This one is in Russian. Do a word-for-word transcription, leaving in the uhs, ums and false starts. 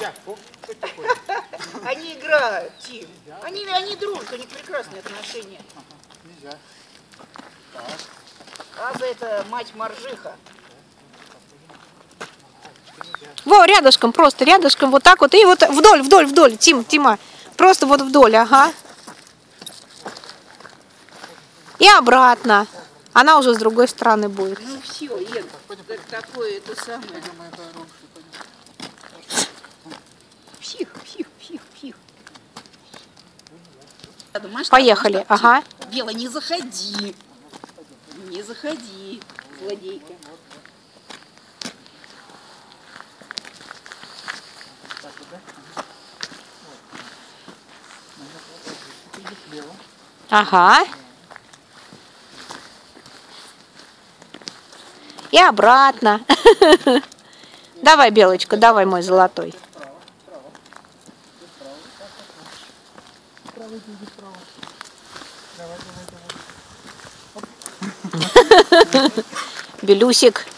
Нельзя. О, что такое? Они играют, Тим. Они, они дружат, у них прекрасные отношения. Нельзя. Так. Аза это мать Моржиха. Во, рядышком, просто рядышком, вот так вот. И вот вдоль, вдоль, вдоль, Тим, Тима. Просто вот вдоль, ага. И обратно. Она уже с другой стороны будет. Ну все, Ен, так, такое это самое. Псих, псих, псих, псих. Поехали, масштаб, ага. Бела, не заходи. Не заходи, злодейка. Ага. И обратно. Давай, Белочка, давай, мой золотой. Белюсик.